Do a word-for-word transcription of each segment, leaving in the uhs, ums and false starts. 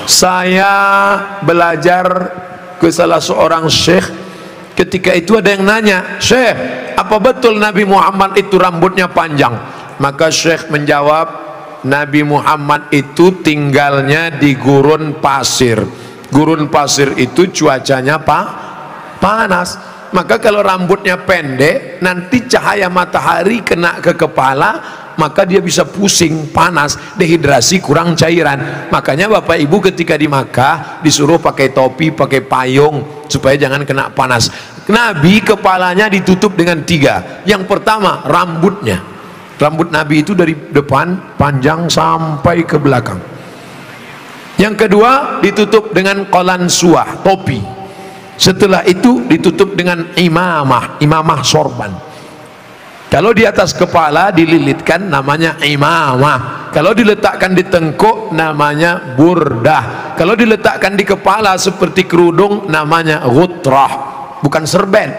Saya belajar ke salah seorang syekh. Ketika itu ada yang nanya, "Syekh, apa betul Nabi Muhammad itu rambutnya panjang?" Maka syekh menjawab, Nabi Muhammad itu tinggalnya di gurun pasir. Gurun pasir itu cuacanya apa? Panas. Maka kalau rambutnya pendek, nanti cahaya matahari kena ke kepala, maka dia bisa pusing, panas, dehidrasi, kurang cairan. Makanya Bapak Ibu ketika di Makkah disuruh pakai topi, pakai payung supaya jangan kena panas. Nabi kepalanya ditutup dengan tiga. Yang pertama rambutnya. Rambut Nabi itu dari depan panjang sampai ke belakang. Yang kedua ditutup dengan qalansuah, topi. Setelah itu ditutup dengan imamah, imamah sorban. Kalau di atas kepala dililitkan namanya imamah. Kalau diletakkan di tengkuk namanya burdah. Kalau diletakkan di kepala seperti kerudung namanya ghutrah, bukan serben.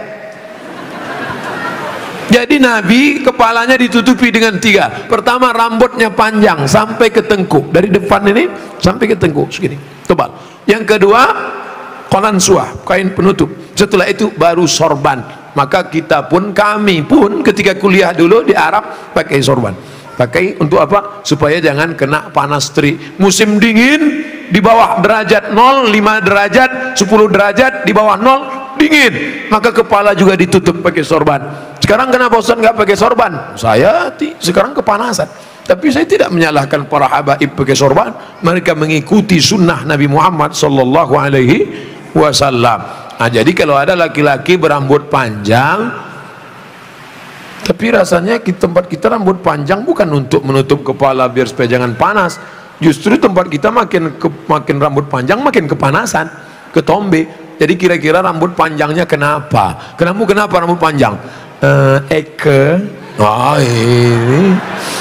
Jadi Nabi kepalanya ditutupi dengan tiga. Pertama rambutnya panjang sampai ke tengkuk, dari depan ini sampai ke tengkuk segini, tebal. Yang kedua qalansuah, kain penutup. Setelah itu baru sorban. Maka kita pun, kami pun ketika kuliah dulu di Arab pakai sorban. Pakai untuk apa? Supaya jangan kena panas terik. Musim dingin di bawah derajat nol, lima derajat, sepuluh derajat, di bawah nol dingin. Maka kepala juga ditutup pakai sorban. Sekarang kenapa Ustaz nggak pakai sorban? Saya sekarang kepanasan. Tapi saya tidak menyalahkan para habaib pakai sorban. Mereka mengikuti sunnah Nabi Muhammad sallallahu alaihi wasallam. Nah, jadi kalau ada laki-laki berambut panjang, tapi rasanya di tempat kita rambut panjang bukan untuk menutup kepala biar supaya jangan panas. Justru tempat kita makin ke, makin rambut panjang makin kepanasan, ketombe. Jadi kira-kira rambut panjangnya kenapa? Kenapa kenapa rambut panjang? Uh, Eke. Oh, ini.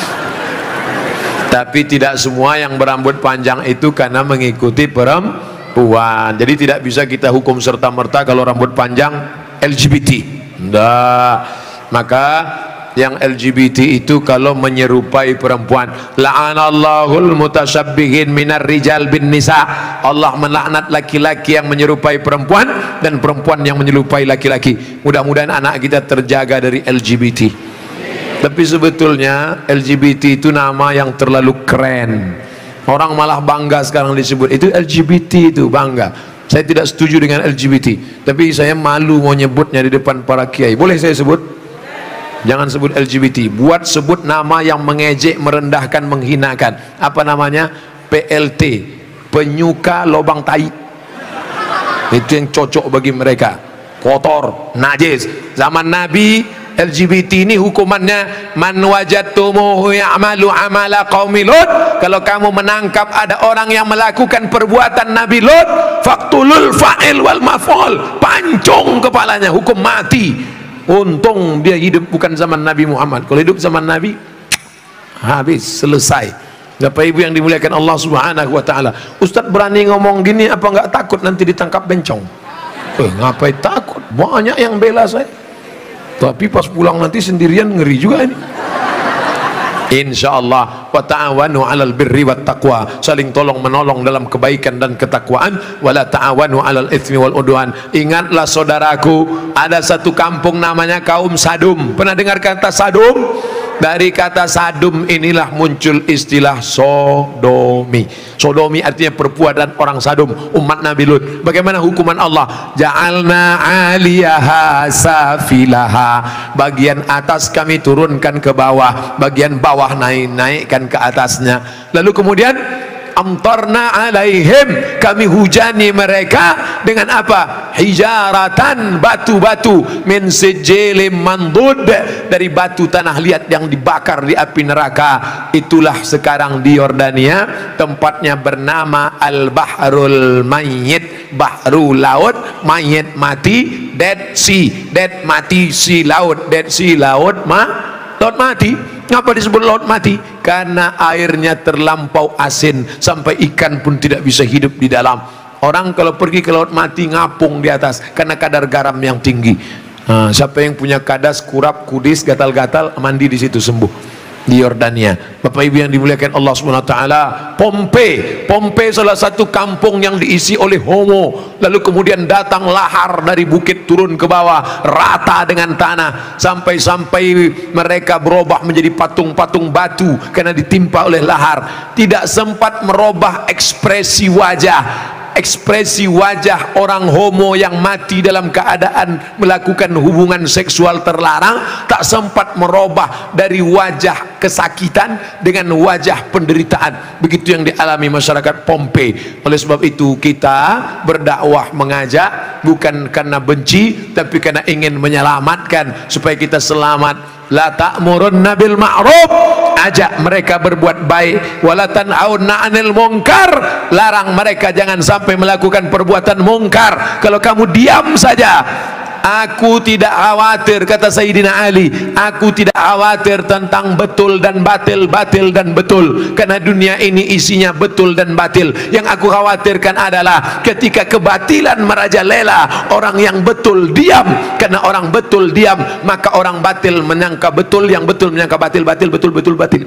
Tapi tidak semua yang berambut panjang itu karena mengikuti perempuan. Jadi tidak bisa kita hukum serta-merta kalau rambut panjang L G B T. Nggak. Maka yang L G B T itu kalau menyerupai perempuan, la'anallahul mutasyabbihin minar rijal bin nisa. Allah melaknat laki-laki yang menyerupai perempuan dan perempuan yang menyerupai laki-laki. Mudah-mudahan anak kita terjaga dari L G B T. Tapi sebetulnya L G B T itu nama yang terlalu keren. Orang malah bangga sekarang disebut itu L G B T, itu bangga. Saya tidak setuju dengan L G B T, tapi saya malu mau nyebutnya di depan para kiai. Boleh saya sebut? Jangan sebut L G B T. Buat sebut nama yang mengejek, merendahkan, menghinakan. Apa namanya? P L T, penyuka lobang tai. Itu yang cocok bagi mereka. Kotor, najis. Zaman Nabi L G B T ini hukumannya man wajadtumuhu ya'malu amala qaumi Lut. Kalau kamu menangkap ada orang yang melakukan perbuatan Nabi Lut, faqtulul fa'il wal maf'ul, pancung kepalanya, hukum mati. Untung dia hidup bukan zaman Nabi Muhammad. Kalau hidup zaman Nabi, habis, selesai. Bapak Ibu yang dimuliakan Allah Subhanahu wa taala. Ustaz berani ngomong gini apa enggak takut nanti ditangkap bencong? Eh, ngapain takut? Banyak yang bela saya. Tapi pas pulang nanti sendirian ngeri juga ini. Insyaallah, wa ta'awanu 'alal birri wat taqwa, saling tolong menolong dalam kebaikan dan ketakwaan, wala ta'awanu 'alal itsmi wal udwan. Ingatlah saudaraku, ada satu kampung namanya kaum Sadum. Pernah dengar kata Sadum? Dari kata Sadum inilah muncul istilah sodomi. Sodomi artinya perbuatan orang Sadum, umat Nabi Lut. Bagaimana hukuman Allah? Ja'alna 'aliyaha safilaha, bagian atas kami turunkan ke bawah, bagian bawah naik naikkan ke atasnya. Lalu kemudian amtarna alaihim, kami hujani mereka dengan apa? Hijaratan, batu-batu, min sijilin mandud, dari batu tanah liat yang dibakar di api neraka. Itulah sekarang di Yordania, tempatnya bernama Al-Bahrul Mayyit, bahru laut, mayit mati, Dead Sea, dead mati, sea laut, Dead Sea laut, ma laut mati. Ngapa disebut laut mati? Karena airnya terlampau asin sampai ikan pun tidak bisa hidup di dalam. Orang kalau pergi ke laut mati ngapung di atas karena kadar garam yang tinggi. Nah, siapa yang punya kadas, kurap, kudis, gatal-gatal, mandi di situ sembuh. di Yordania. Bapak Ibu yang dimuliakan Allah Subhanahu wa taala, Pompei, Pompei salah satu kampung yang diisi oleh homo, lalu kemudian datang lahar dari bukit turun ke bawah rata dengan tanah, sampai-sampai mereka berubah menjadi patung-patung batu karena ditimpa oleh lahar. Tidak sempat merubah ekspresi wajah, ekspresi wajah orang homo yang mati dalam keadaan melakukan hubungan seksual terlarang, tak sempat merubah dari wajah kesakitan dengan wajah penderitaan. Begitu yang dialami masyarakat Pompei. Oleh sebab itu kita berdakwah, mengajak bukan karena benci, tapi karena ingin menyelamatkan supaya kita selamat. La ta'murunna bil ma'ruf, ajak mereka berbuat baik, wala tanhauna 'anil munkar, larang mereka jangan sampai melakukan perbuatan mungkar. Kalau kamu diam saja, aku tidak khawatir, kata Sayyidina Ali, aku tidak khawatir tentang betul dan batil, batil dan betul, karena dunia ini isinya betul dan batil. Yang aku khawatirkan adalah ketika kebatilan merajalela, orang yang betul diam. Karena orang betul diam, maka orang batil menyangka betul, yang betul menyangka batil, batil betul, betul batil.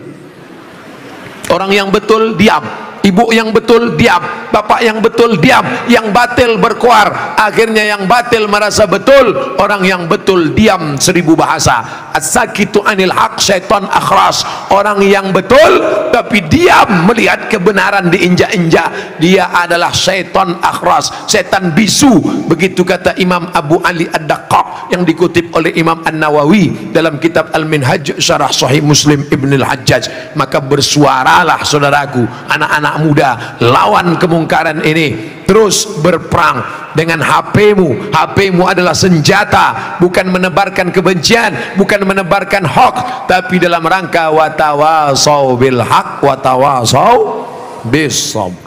Orang yang betul diam, ibu yang betul diam, bapak yang betul diam, yang batil berkuar. Akhirnya yang batil merasa betul, orang yang betul diam seribu bahasa. As-sakitu anil haq syaitan akhras. Orang yang betul tapi diam melihat kebenaran diinjak-injak, dia adalah syaitan akhras, setan bisu. Begitu kata Imam Abu Ali Ad-Daqqaq yang dikutip oleh Imam An-Nawawi dalam kitab Al-Minhaj Syarah Sahih Muslim Ibn Al-Hajjaj. Maka bersuaralah saudaraku, anak-anak muda, lawan kemungkaran ini. Terus berperang dengan H P-mu. H P-mu adalah senjata, bukan menebarkan kebencian, bukan menebarkan hoax, tapi dalam rangka watawasau bil haq watawasau bis sabr.